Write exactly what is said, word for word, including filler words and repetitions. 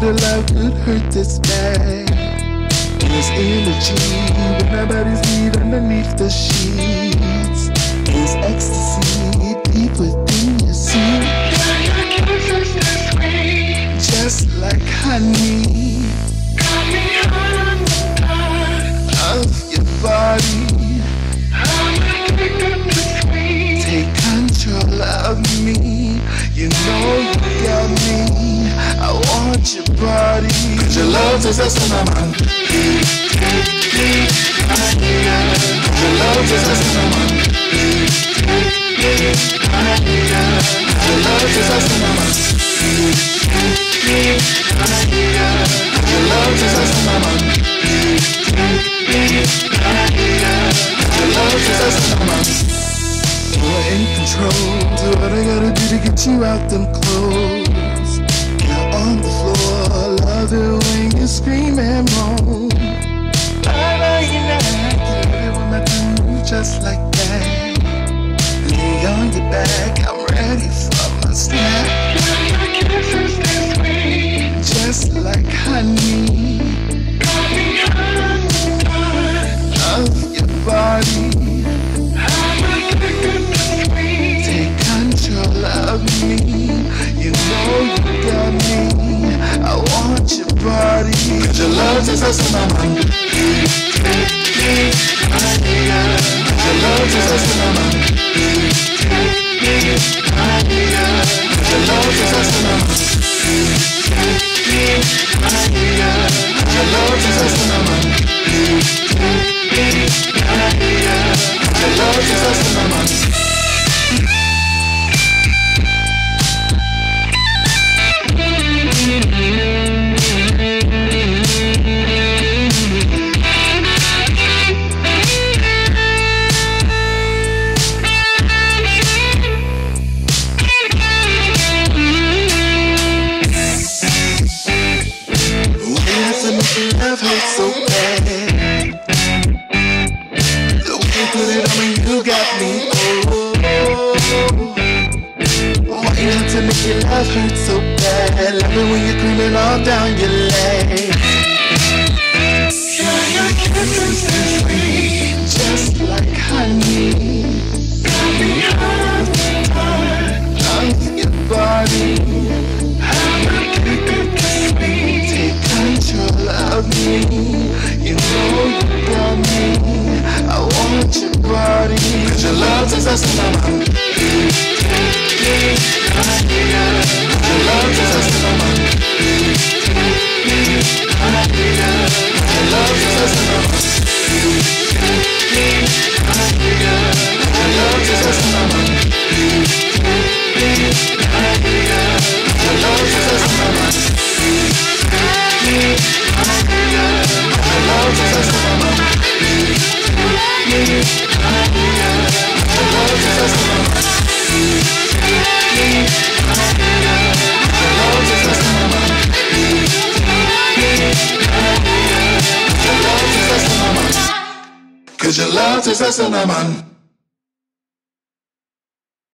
the love could hurt this bad. There's energy when my body's leave underneath the sheets. There's ecstasy deep within your seat. Just like honey, got me on the of your body. I'm addicted to sweet. Take control of me. You know you got me. I want your body. Cause your love is a cinnamon. Your love is a cinnamon. Your love is a cinnamon. Your love is a cinnamon. Your love is a cinnamon. You're in control. Do what I gotta do to get you out them clothes. You're on the floor. Love it when you scream and moan. I know you like to love it when my tongue moves just like that. Lay on your back, I'm ready for my snap. Your kisses taste sweet, just like honey. Got me on the of your body. I'm addicted to sweet. Take control of me. You know you got me. I want your body. Cause your love is a cinnamon. Your love is a cinnamon. Your love is a cinnamon. Your love is a cinnamon. Your love is a cinnamon. Love hurts so bad. The way you put it on me, you got me. Oh, why you have to make your love hurt so bad? Love it when you're creaming all down your legs. Yeah, your kisses are sweet, just like honey. Got me on the of your body. I'm addicted to sweet. Take control of me. You know you got me. I want your body. Cause your love is a cinnamon. Your love is a cinnamon. Your love is a cinnamon. Your love is a cinnamon. Your love is a cinnamon. Cause your love is a cinnamon.